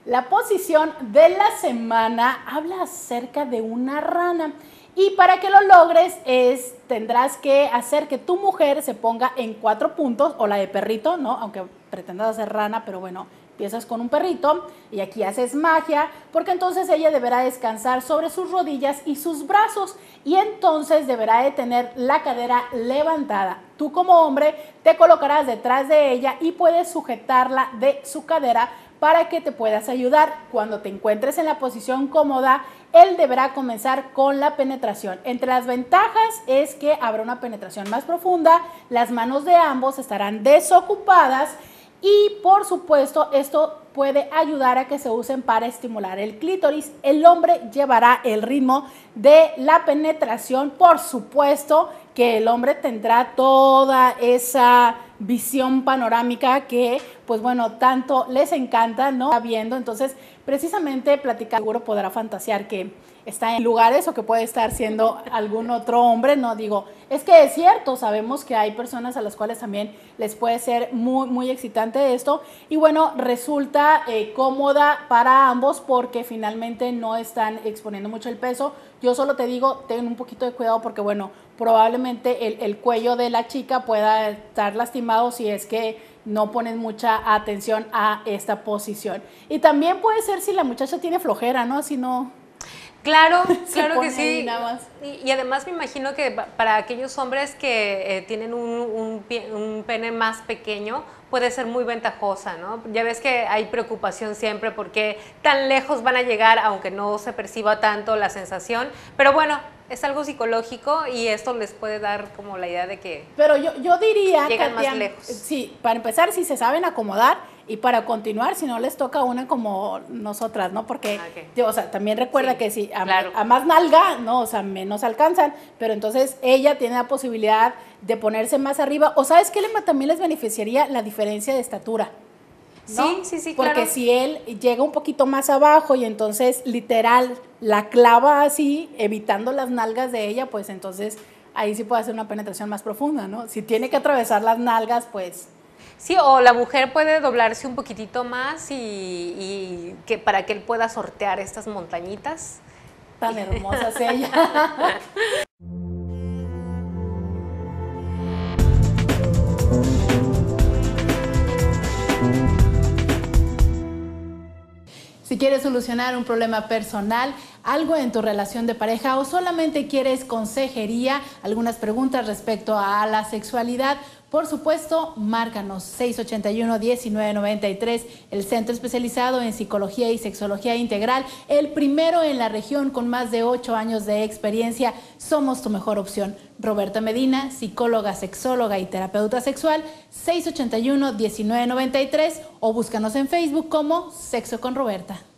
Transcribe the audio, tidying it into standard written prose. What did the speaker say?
La posición de la semana habla acerca de una rana. Y para que lo logres tendrás que hacer que tu mujer se ponga en 4 puntos, o la de perrito, ¿no? Aunque pretendas hacer rana, pero bueno, empiezas con un perrito y aquí haces magia, porque entonces ella deberá descansar sobre sus rodillas y sus brazos y entonces deberá de tener la cadera levantada. Tú como hombre te colocarás detrás de ella y puedes sujetarla de su cadera para que te puedas ayudar. Cuando te encuentres en la posición cómoda, él deberá comenzar con la penetración. Entre las ventajas es que habrá una penetración más profunda, las manos de ambos estarán desocupadas y por supuesto esto puede ayudar a que se usen para estimular el clítoris. El hombre llevará el ritmo de la penetración, por supuesto que el hombre tendrá toda esa visión panorámica que, pues bueno, tanto les encanta, ¿no? Está viendo, entonces precisamente platicar, seguro podrá fantasear que está en lugares o que puede estar siendo algún otro hombre, no digo, es que es cierto, sabemos que hay personas a las cuales también les puede ser muy excitante esto y bueno, resulta cómoda para ambos porque finalmente no están exponiendo mucho el peso. Yo solo te digo, ten un poquito de cuidado porque bueno, probablemente el cuello de la chica pueda estar lastimado si es que no pones mucha atención a esta posición. Y también puede ser si la muchacha tiene flojera, ¿no? Si no... Claro, claro que sí. Nada más. Y además me imagino que para aquellos hombres que tienen un pene más pequeño, puede ser muy ventajosa, ¿no? Ya ves que hay preocupación siempre porque tan lejos van a llegar, aunque no se perciba tanto la sensación. Pero bueno, es algo psicológico y esto les puede dar como la idea de que... Pero yo diría, llegan Katia, más lejos. Sí, para empezar, si se saben acomodar y para continuar, si no les toca una como nosotras, ¿no? Porque, o sea, también recuerda que si a más nalga, ¿no? O sea, menos alcanzan, pero entonces ella tiene la posibilidad de ponerse más arriba. O ¿sabes qué también les beneficiaría? La diferencia de estatura, ¿no? Sí, porque claro. si él llega un poquito más abajo y entonces literal la clava así, evitando las nalgas de ella, pues entonces ahí sí puede hacer una penetración más profunda, ¿no? Si tiene que atravesar las nalgas, pues... Sí, o la mujer puede doblarse un poquitito más y que para que él pueda sortear estas montañitas. Tan hermosa es ella. Si quieres solucionar un problema personal, algo en tu relación de pareja o solamente quieres consejería, algunas preguntas respecto a la sexualidad, por supuesto, márcanos 681-1993, el centro especializado en psicología y sexología integral, el primero en la región con más de 8 años de experiencia. Somos tu mejor opción. Roberta Medina, psicóloga, sexóloga y terapeuta sexual, 681-1993 o búscanos en Facebook como Sexo con Roberta.